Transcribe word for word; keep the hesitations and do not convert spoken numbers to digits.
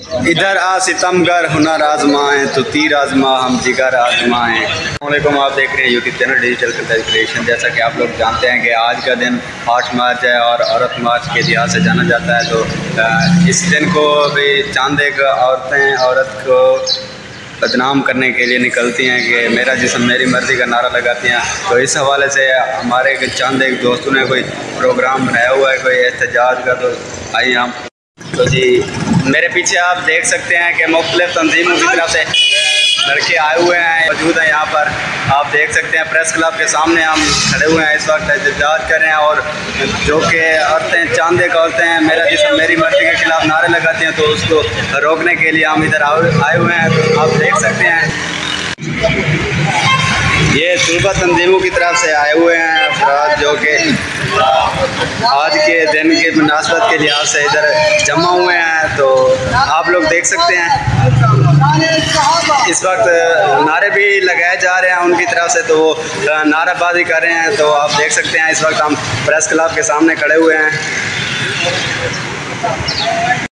इधर आ सितमगर हुनर आजमाएं तो तीर आजमा हम जिगर आजमाएं। अस्सलामुअलैकुम, आप देख रहे हैं यूट्यूब चैनल डिजिटल क्रिएशन। जैसा कि आप लोग जानते हैं कि आज का दिन आठ मार्च है और औरत मार्च के लिहाज से जाना जाता है। तो इस दिन को भी चांदेग औरतें औरत को बदनाम करने के लिए निकलती हैं कि मेरा जिस्म मेरी मर्ज़ी का नारा लगाती हैं। तो इस हवाले से हमारे चांदेग दोस्तों ने कोई प्रोग्राम बनाया हुआ है, कोई एहतजाज का। तो आइए हम तो जी मेरे पीछे आप देख सकते हैं कि मुख्तलिफ तंजीमों की तरफ से लड़के आए हुए हैं, मौजूद हैं यहाँ पर। आप देख सकते हैं प्रेस क्लब के सामने हम खड़े हुए हैं, इस वक्त एहतजाज कर रहे हैं। और जो कि औरतें चांदेग औरतें हैं मेरा जिस्म मेरी मर्ज़ी के खिलाफ नारे लगाती हैं, तो उसको रोकने के लिए हम इधर आए हुए हैं। तो आप देख सकते हैं ये तलबा तंजीमों की तरफ से आए हुए हैं अफराद, जो कि आज के दिन के मुनासबत के लिहाज से इधर जमा हुए हैं। तो आप लोग देख सकते हैं इस वक्त नारे भी लगाए जा रहे हैं उनकी तरफ से, तो वो नाराबाजी कर रहे हैं। तो आप देख सकते हैं इस वक्त हम प्रेस क्लब के सामने खड़े हुए हैं।